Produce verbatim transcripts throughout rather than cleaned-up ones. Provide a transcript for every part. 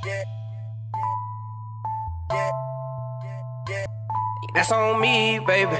That's on me, baby.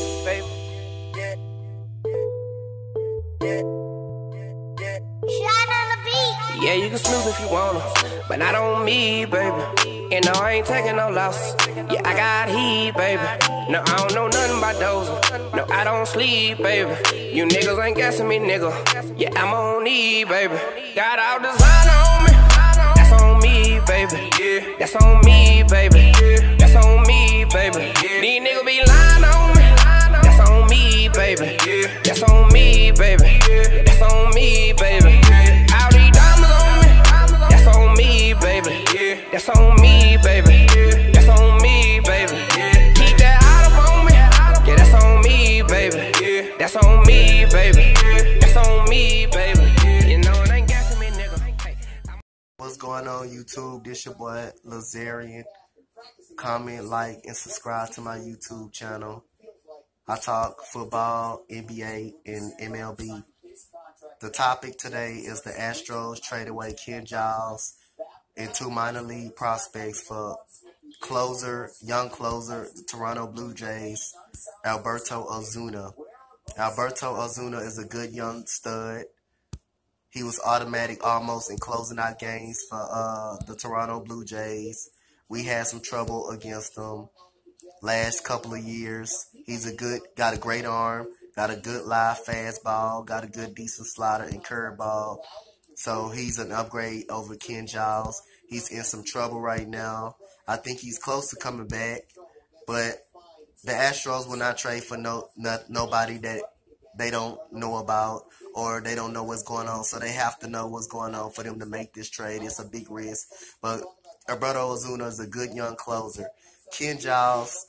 Yeah, you can snooze if you wanna, but not on me, baby. And no, I ain't taking no losses. Yeah, I got heat, baby. No, I don't know nothing about dozing. No, I don't sleep, baby. You niggas ain't guessing me, nigga. Yeah, I'm on E, baby. Got all designer on me. That's on me, baby. Yeah, that's on me, baby. That's on me, baby. These niggas be lying on me. That's on me, baby. That's on me, baby. That's on me, baby. All these diamonds on me. That's on me, baby. That's on me, baby. That's on me, baby. Keep that out up on me. Yeah, that's on me, baby. That's on me, baby. That's on me, baby. You know it ain't gassing me, nigga. What's going on, YouTube? This your boy Lazarian. Comment, like, and subscribe to my YouTube channel. I talk football, N B A, and M L B. The topic today is the Astros trade away Ken Giles and two minor league prospects for closer, young closer, the Toronto Blue Jays, Alberto Ozuna. Alberto Ozuna is a good young stud. He was automatic almost in closing out games for uh, the Toronto Blue Jays. We had some trouble against them last couple of years. He's a good, got a great arm, got a good live fastball, got a good decent slider and curveball. So he's an upgrade over Ken Giles. He's in some trouble right now. I think he's close to coming back, but the Astros will not trade for no, no nobody that they don't know about or they don't know what's going on. So they have to know what's going on for them to make this trade. It's a big risk, but Alberto Ozuna is a good young closer. Ken Giles,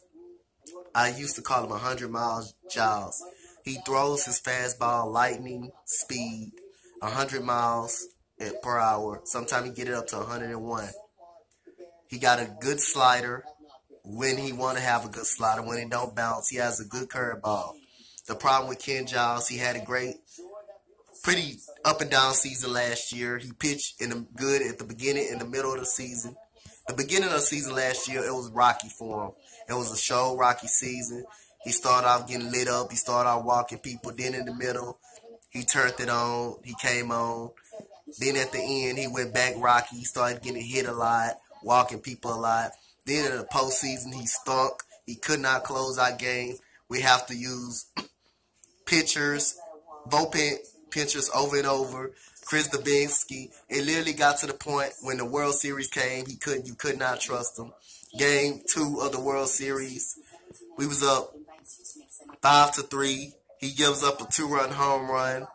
I used to call him one hundred miles Giles. He throws his fastball lightning speed, one hundred miles per hour. Sometimes he get it up to one hundred one. He got a good slider when he want to have a good slider. When he don't bounce, he has a good curveball. The problem with Ken Giles, he had a great, pretty up and down season last year. He pitched in the good at the beginning and the middle of the season. The beginning of the season last year, it was rocky for him. It was a show rocky season. He started off getting lit up. He started off walking people. Then in the middle, he turned it on. He came on. Then at the end, he went back rocky. He started getting hit a lot, walking people a lot. Then in the postseason, he stunk. He could not close out games. We have to use pitchers, bullpen pitchers over and over. Chris Davinsky. It literally got to the point when the World Series came, he couldn't. You could not trust him. Game two of the World Series, we was up five to three. He gives up a two-run home run.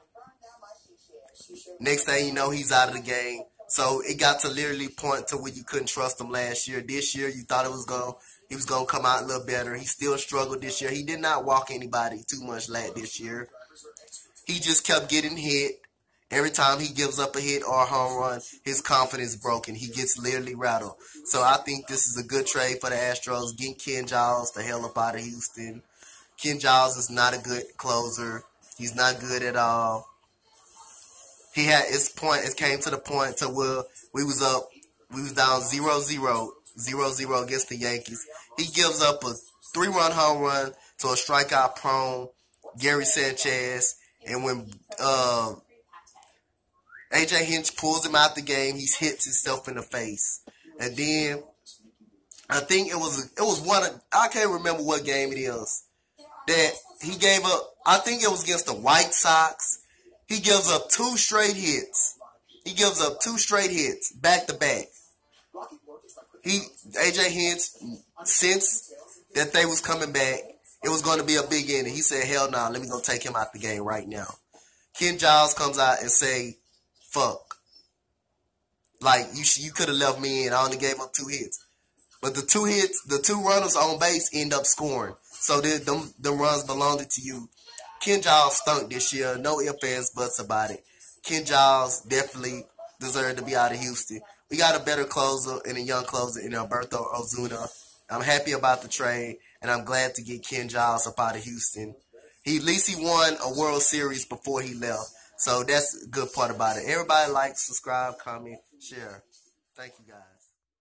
Next thing you know, he's out of the game. So it got to literally point to where you couldn't trust him last year. This year, you thought it was going, he was going to come out a little better. He still struggled this year. He did not walk anybody too much last this year. He just kept getting hit. Every time he gives up a hit or a home run, his confidence is broken. He gets literally rattled. So I think this is a good trade for the Astros. Get Ken Giles the hell up out of Houston. Ken Giles is not a good closer. He's not good at all. He had his point. It came to the point to where we was up, we was down zero zero, zero zero against the Yankees. He gives up a three-run home run to a strikeout-prone Gary Sanchez, and when uh, A J Hinch pulls him out the game, he hits himself in the face. And then I think it was it was one of, I can't remember what game it is that he gave up. I think it was against the White Sox. He gives up two straight hits. He gives up two straight hits back to back. He A J Hinch sensed that they was coming back. It was going to be a big inning. He said, "Hell no, nah, let me go take him out the game right now." Ken Giles comes out and say, "Fuck. Like, you you could have left me in. I only gave up two hits." But the two hits, the two runners on base end up scoring. So the, them, them runs belonged to you. Ken Giles stunk this year. No ifs, ands, buts about it. Ken Giles definitely deserved to be out of Houston. We got a better closer and a young closer in Alberto Ozuna. I'm happy about the trade, and I'm glad to get Ken Giles up out of Houston. He At least he won a World Series before he left. So that's a good part about it. Everybody like, subscribe, comment, share. Thank you, guys.